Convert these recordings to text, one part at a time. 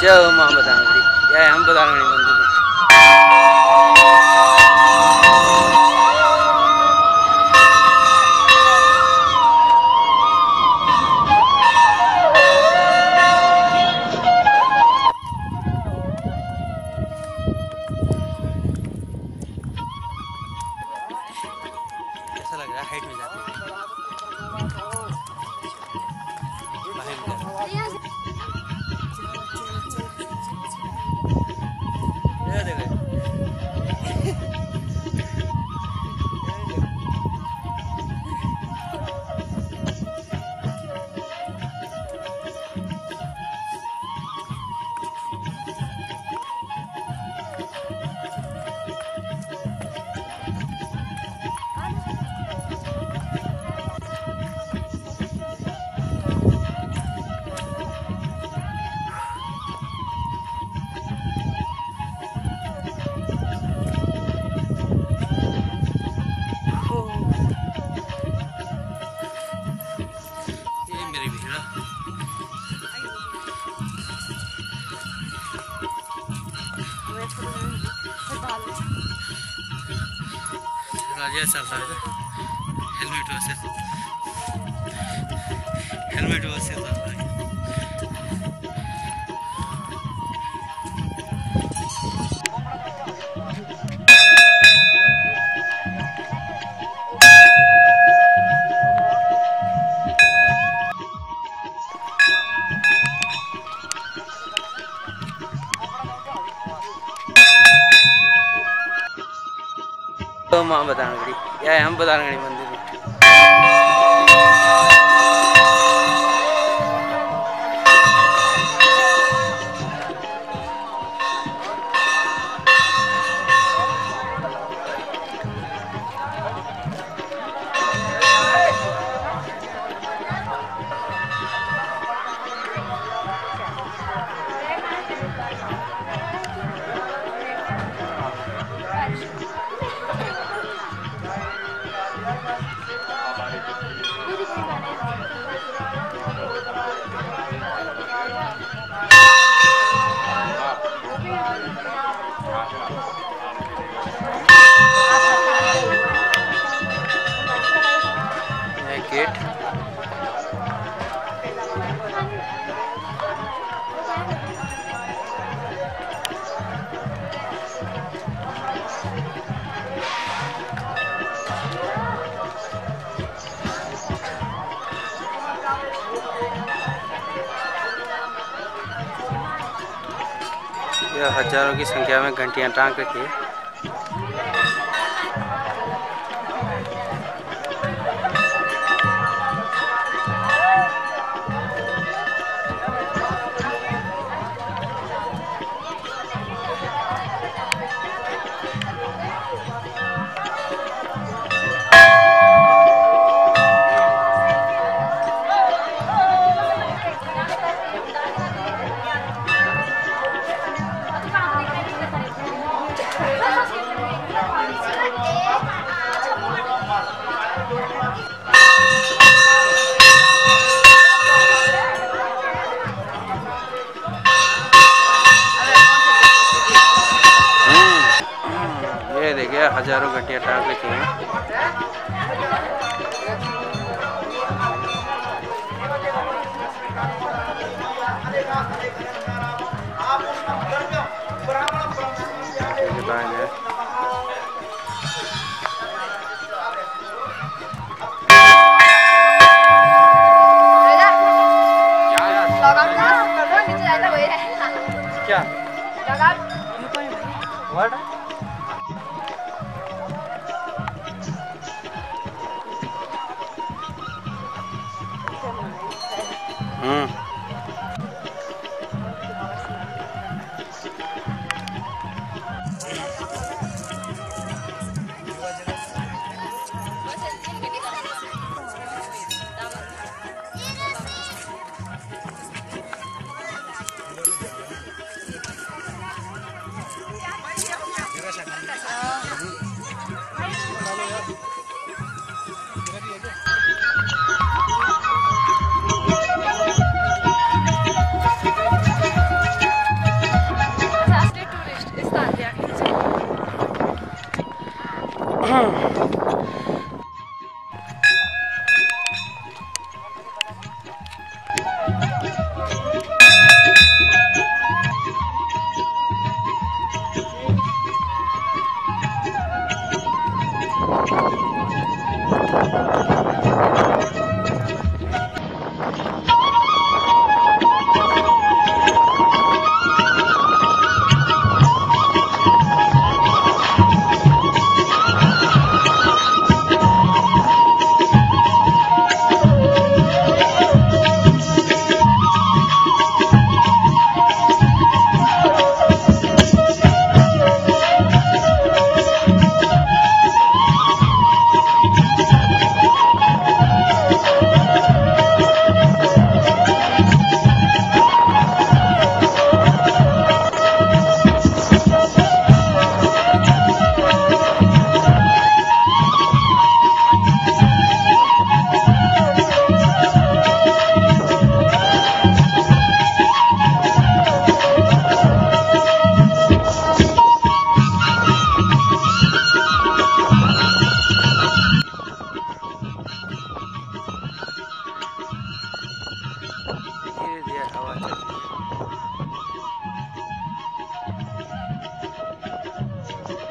जय मां बदांगड़ी, जय हम बदांगड़ी मंदिर में। ऐसा लग रहा है हाइट में जाते हैं। राजा चल रहा है, हेलमेट वैसे चल रहा है। मां बदांगड़ी, जय हम बदांगड़ी मंदिर में। गेट यह हजारों की संख्या में घंटियां टांग रखी है। ये देखिए हजारों घंटियां टांग रखी हैं। क्या वर्ड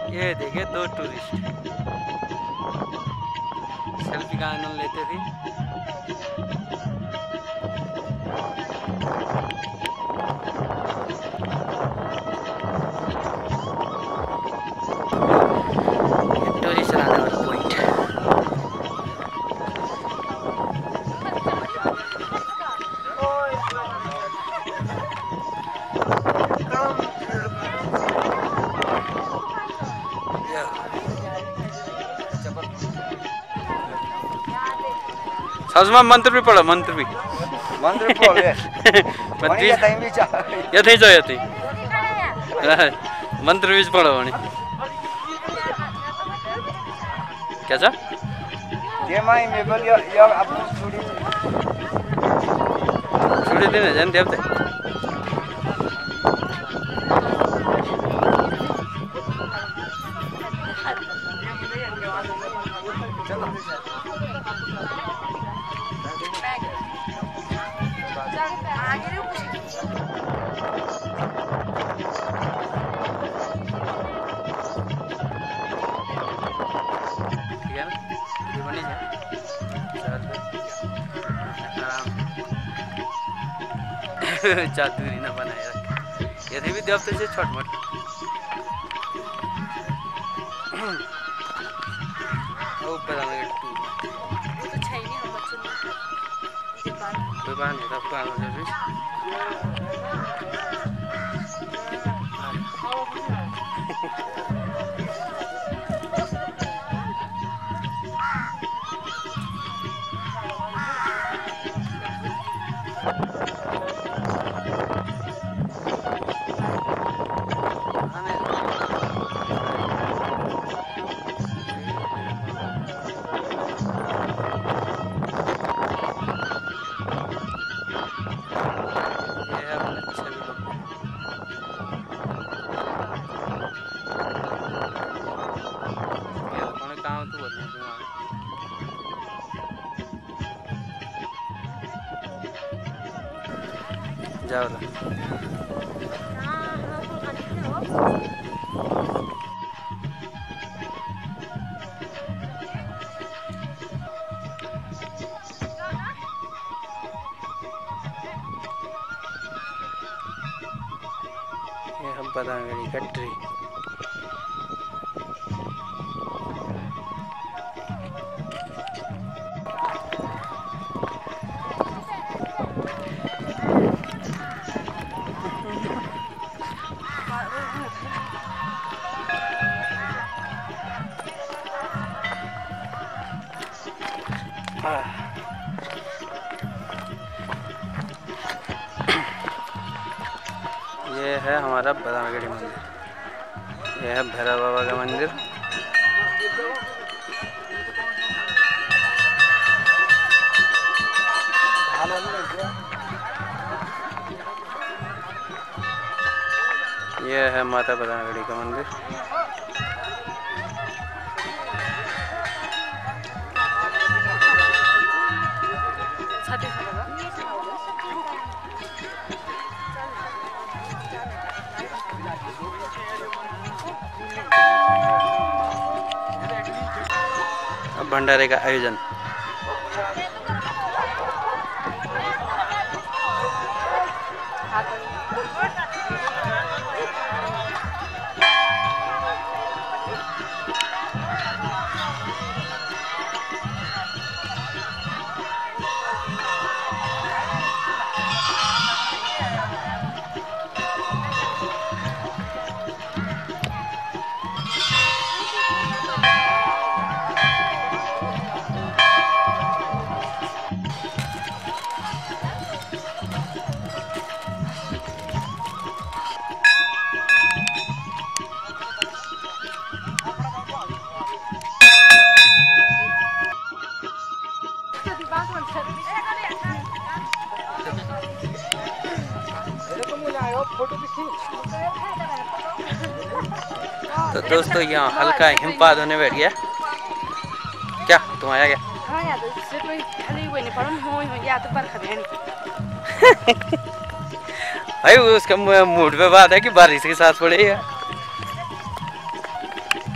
ये देखिए 2 टूरिस्ट सेल्फी का आनंद लेते थे। टूरिस्ट आने वाला पॉइंट सासुमा मंत्र भी पढ़ो मंत्र भी यथै छ यतै मंत्र भी पढ़ो भने क्या छ छोडिदिने झन् देवता चातुरी न बनाए रख यदि भी देवते से छोटमोट ऊपर आने के टू वो तो छैन हम बच्चों ने तो बाहर नहीं तब का जाओ ला ये हम बदांगड़ी कटरी ये है हमारा बदांगड़ी मंदिर। ये है भैरव बाबा का मंदिर। ये है माता बदांगड़ी का मंदिर। भंडारे का आयोजन तो दोस्तों यहाँ हल्का हिमपात होने बैठ गया। क्या तुम आया क्या? हाँ यार भाई उसका मूड पे बात है कि बारिश के साथ पड़ेगा।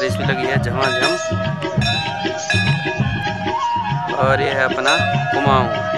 बारिश भी लगी है झमाझम। और ये है अपना कुमाऊं।